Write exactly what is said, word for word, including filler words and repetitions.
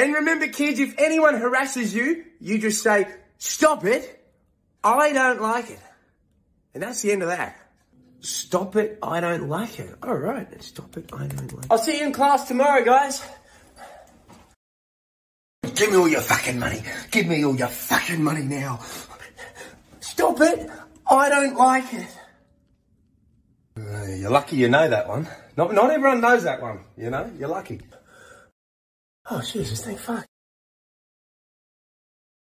And remember, kids, if anyone harasses you, you just say, stop it, I don't like it. And that's the end of that. Stop it, I don't like it. All right, stop it, I don't like it. I'll see you in class tomorrow, guys. Give me all your fucking money. Give me all your fucking money now. Stop it, I don't like it. Uh, you're lucky you know that one. Not, not everyone knows that one, you know? You're lucky. Oh, Jesus, thank fuck.